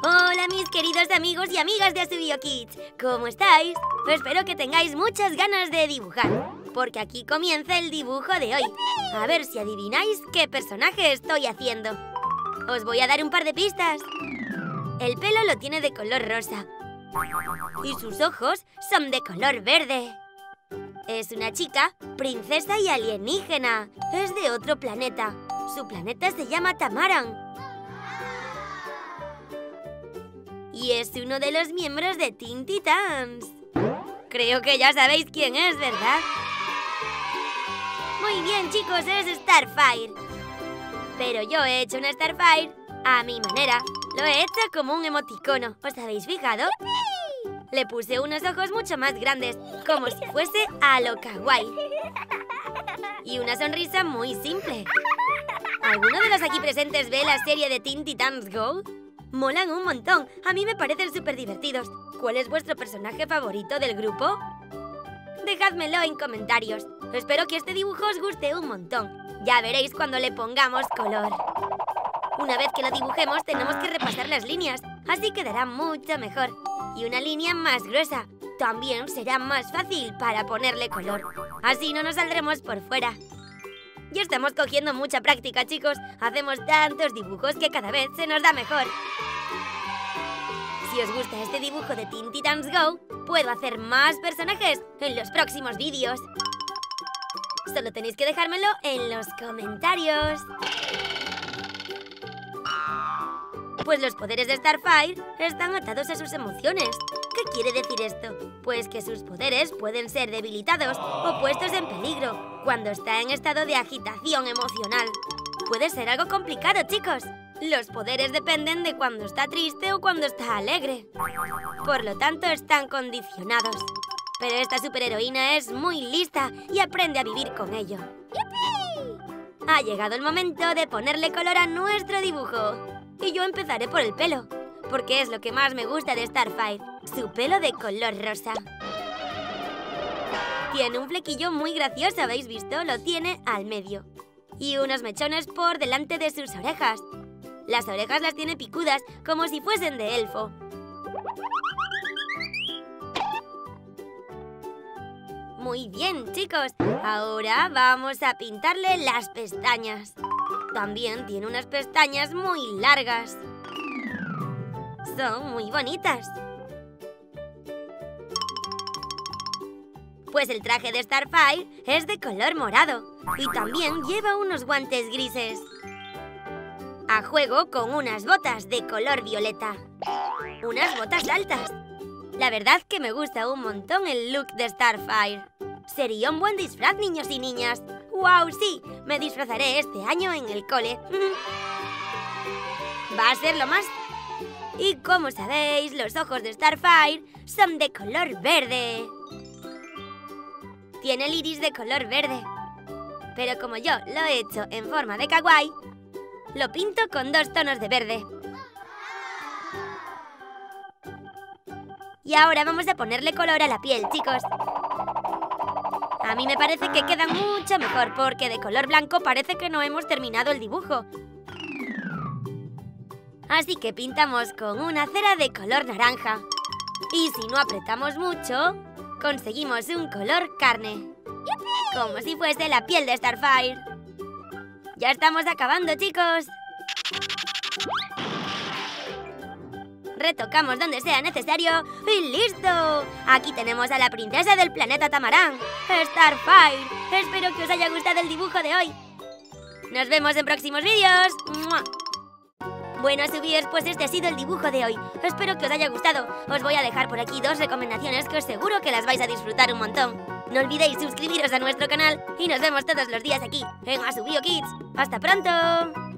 Hola mis queridos amigos y amigas de Asubio Kids, ¿cómo estáis? Espero que tengáis muchas ganas de dibujar, porque aquí comienza el dibujo de hoy. A ver si adivináis qué personaje estoy haciendo. Os voy a dar un par de pistas. El pelo lo tiene de color rosa y sus ojos son de color verde. Es una chica, princesa y alienígena. Es de otro planeta. Su planeta se llama Tamaran. Y es uno de los miembros de Teen Titans. Creo que ya sabéis quién es, ¿verdad? Muy bien, chicos, es Starfire. Pero yo he hecho una Starfire a mi manera. Lo he hecho como un emoticono. ¿Os habéis fijado? Le puse unos ojos mucho más grandes, como si fuese a lo kawaii. Y una sonrisa muy simple. ¿Alguno de los aquí presentes ve la serie de Teen Titans Go? Molan un montón. A mí me parecen súper divertidos. ¿Cuál es vuestro personaje favorito del grupo? Dejádmelo en comentarios. Espero que este dibujo os guste un montón. Ya veréis cuando le pongamos color. Una vez que lo dibujemos tenemos que repasar las líneas. Así quedará mucho mejor. Y una línea más gruesa. También será más fácil para ponerle color. Así no nos saldremos por fuera. Ya estamos cogiendo mucha práctica, chicos. Hacemos tantos dibujos que cada vez se nos da mejor. Si os gusta este dibujo de Teen Titans Go, puedo hacer más personajes en los próximos vídeos. Solo tenéis que dejármelo en los comentarios. Pues los poderes de Starfire están atados a sus emociones. ¿Qué quiere decir esto? Pues que sus poderes pueden ser debilitados o puestos en peligro cuando está en estado de agitación emocional. Puede ser algo complicado, chicos. Los poderes dependen de cuando está triste o cuando está alegre. Por lo tanto, están condicionados. Pero esta superheroína es muy lista y aprende a vivir con ello. ¡Yupi! Ha llegado el momento de ponerle color a nuestro dibujo. Y yo empezaré por el pelo, porque es lo que más me gusta de Starfire. Su pelo de color rosa. Tiene un flequillo muy gracioso, ¿habéis visto? Lo tiene al medio. Y unos mechones por delante de sus orejas. Las orejas las tiene picudas, como si fuesen de elfo. Muy bien, chicos. Ahora vamos a pintarle las pestañas. También tiene unas pestañas muy largas. Son muy bonitas. Pues el traje de Starfire es de color morado. Y también lleva unos guantes grises. A juego con unas botas de color violeta. Unas botas altas. La verdad que me gusta un montón el look de Starfire. Sería un buen disfraz, niños y niñas. ¡Wow! Sí, me disfrazaré este año en el cole. Va a ser lo más. Y como sabéis, los ojos de Starfire son de color verde. Tiene el iris de color verde. Pero como yo lo he hecho en forma de kawaii, lo pinto con 2 tonos de verde. Y ahora vamos a ponerle color a la piel, chicos. A mí me parece que queda mucho mejor, porque de color blanco parece que no hemos terminado el dibujo. Así que pintamos con una cera de color naranja. Y si no apretamos mucho, conseguimos un color carne. Como si fuese la piel de Starfire. Ya estamos acabando, chicos. Retocamos donde sea necesario y ¡listo! Aquí tenemos a la princesa del planeta Tamaran, Starfire. Espero que os haya gustado el dibujo de hoy. Nos vemos en próximos vídeos. ¡Mua! Bueno, subidos, pues este ha sido el dibujo de hoy. Espero que os haya gustado. Os voy a dejar por aquí 2 recomendaciones que os seguro que las vais a disfrutar un montón. No olvidéis suscribiros a nuestro canal y nos vemos todos los días aquí en Asubio Kids. ¡Hasta pronto!